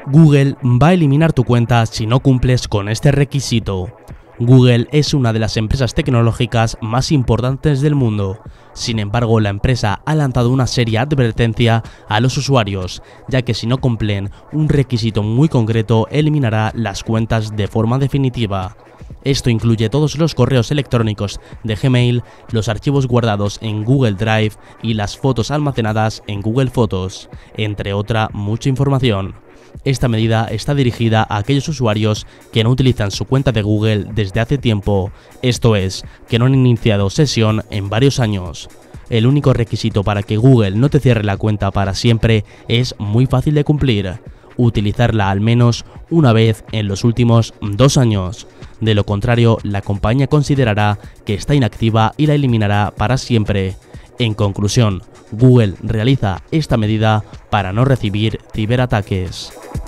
Google va a eliminar tu cuenta si no cumples con este requisito. Google es una de las empresas tecnológicas más importantes del mundo. Sin embargo, la empresa ha lanzado una seria advertencia a los usuarios, ya que si no cumplen un requisito muy concreto, eliminará las cuentas de forma definitiva. Esto incluye todos los correos electrónicos de Gmail, los archivos guardados en Google Drive y las fotos almacenadas en Google Fotos, entre otra mucha información. Esta medida está dirigida a aquellos usuarios que no utilizan su cuenta de Google desde hace tiempo, esto es, que no han iniciado sesión en varios años. El único requisito para que Google no te cierre la cuenta para siempre es muy fácil de cumplir: utilizarla al menos una vez en los últimos 2 años. De lo contrario, la compañía considerará que está inactiva y la eliminará para siempre. En conclusión, Google realiza esta medida para no recibir ciberataques.